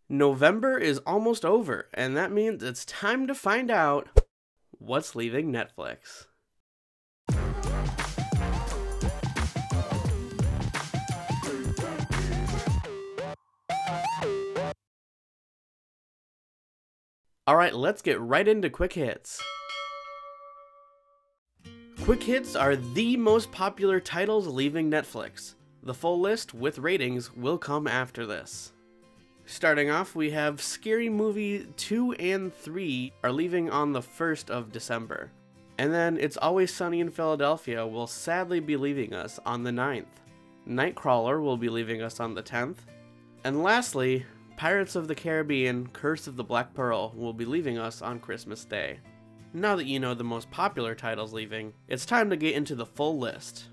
November is almost over, and that means it's time to find out what's leaving Netflix. Alright, let's get right into quick hits. Quick hits are the most popular titles leaving Netflix. The full list with ratings will come after this. Starting off, we have Scary Movie 2 and 3 are leaving on the 1st of December. And then It's Always Sunny in Philadelphia will sadly be leaving us on the 9th. Nightcrawler will be leaving us on the 10th. And lastly, Pirates of the Caribbean Curse of the Black Pearl will be leaving us on Christmas Day. Now that you know the most popular titles leaving, it's time to get into the full list.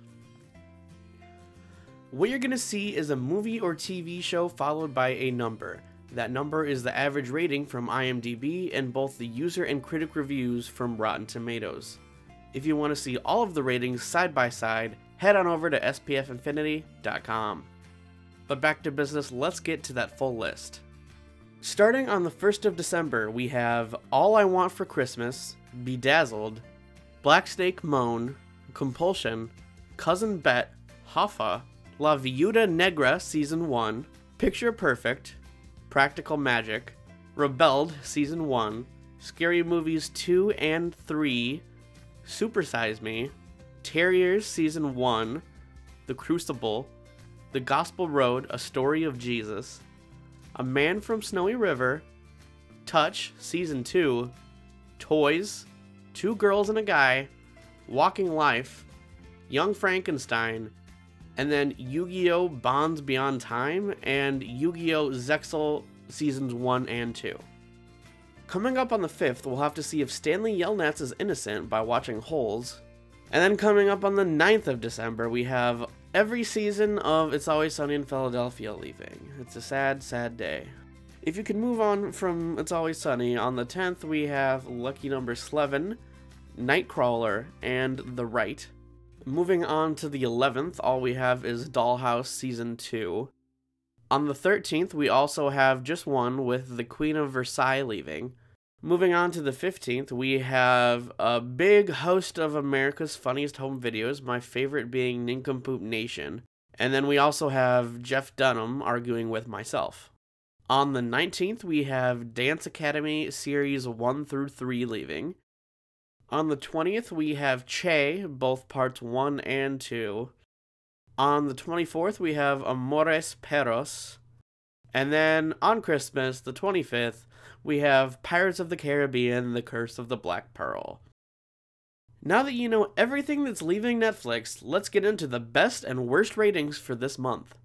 What you're going to see is a movie or TV show followed by a number. That number is the average rating from IMDb and both the user and critic reviews from Rotten Tomatoes. If you want to see all of the ratings side by side, head on over to spfinfinity.com. But back to business, let's get to that full list. Starting on the 1st of December, we have All I Want for Christmas, Bedazzled, Black Snake Moan, Compulsion, Cousin Bet, Hoffa, La Viuda Negra Season 1, Picture Perfect, Practical Magic, Rebelled Season 1, Scary Movies 2 and 3, Super Size Me, Terriers Season 1, The Crucible, The Gospel Road, A Story of Jesus, A Man from Snowy River, Touch Season 2, Toys, Two Girls and a Guy, Walking Life, Young Frankenstein, and then Yu-Gi-Oh! Bonds Beyond Time and Yu-Gi-Oh! Zexal Seasons 1 and 2. Coming up on the 5th, we'll have to see if Stanley Yelnats is innocent by watching Holes. And then coming up on the 9th of December, we have every season of It's Always Sunny in Philadelphia leaving. It's a sad, sad day. If you can move on from It's Always Sunny, on the 10th we have Lucky Number 11, Nightcrawler, and The Right. Moving on to the 11th, all we have is Dollhouse Season 2. On the 13th, we also have just one with The Queen of Versailles leaving. Moving on to the 15th, we have a big host of America's Funniest Home Videos, my favorite being Nincompoop Nation. And then we also have Jeff Dunham arguing with myself. On the 19th, we have Dance Academy Series 1 through 3 leaving. On the 20th, we have Che, both parts 1 and 2. On the 24th, we have Amores Perros. And then on Christmas, the 25th, we have Pirates of the Caribbean, The Curse of the Black Pearl. Now that you know everything that's leaving Netflix, let's get into the best and worst ratings for this month.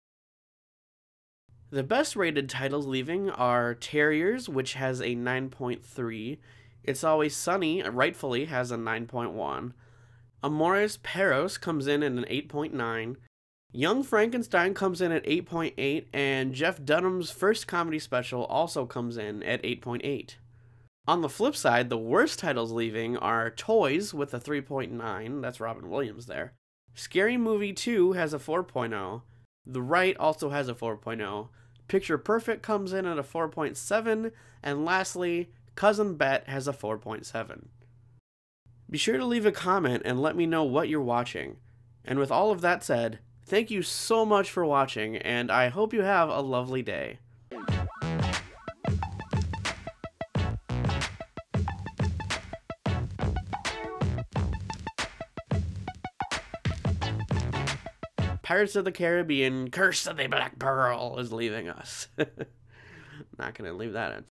The best rated titles leaving are Terriers, which has a 9.3. It's Always Sunny, rightfully, has a 9.1. Amores Perros comes in at an 8.9. Young Frankenstein comes in at 8.8, and Jeff Dunham's first comedy special also comes in at 8.8. On the flip side, the worst titles leaving are Toys with a 3.9, that's Robin Williams there. Scary Movie 2 has a 4.0. The Right also has a 4.0. Picture Perfect comes in at a 4.7, and lastly, Cousin Bet has a 4.7. Be sure to leave a comment and let me know what you're watching. And with all of that said, thank you so much for watching, and I hope you have a lovely day. Pirates of the Caribbean Curse of the Black Pearl is leaving us. Not gonna leave that in.